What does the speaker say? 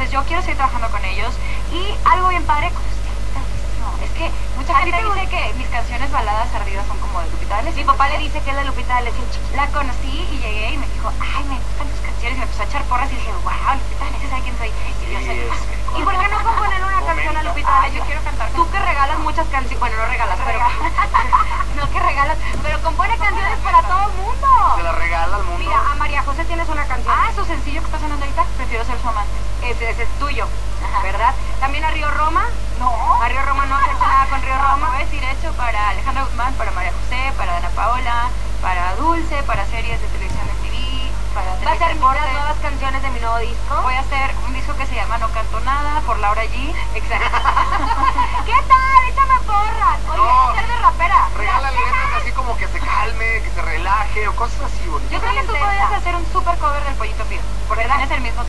Entonces yo quiero seguir trabajando con ellos. Y algo bien padre, es que mucha gente dice que mis canciones baladas ardidas son como de Lupita D'Alessio. Mi papá le dice que es la Lupita D'Alessio chiquita. La conocí y llegué y me dijo, ay, me gustan tus canciones, y me empezó a echar porras y dije, wow, Lupita D'Alessio, ¿sabe quién soy? Y yo soy ¿Y por qué no componer una canción a Lupita D'Alessio? Yo quiero cantar. Tú que regalas muchas canciones, bueno, no regalas, pero no que regalas, pero compone canciones para todo el mundo. Se la regala al mundo. Mira, a María José tienes una canción. Ah, su sencillo que está sonando ahorita, prefiero ser su amante. Ese es tuyo, Ajá. ¿verdad? También a Río Roma. No. A Río Roma no has hecho nada con Río No, Roma. voy a decir hecho para Alejandra Guzmán, para María José, para Ana Paola, para Dulce, para series de televisión de TV, para Va a ser Teledeporte. las nuevas canciones de mi nuevo disco. Voy a hacer un disco que se llama No Canto Nada, por Laura G. Exacto. ¿Qué tal? Échame porras. Oye, No. ser de rapera. Regálale letras así como que se calme, que se relaje o cosas así bonitas. Yo creo que tú intensa. podrías hacer un super cover del Pollito Pío, porque ¿Verdad? tienes el mismo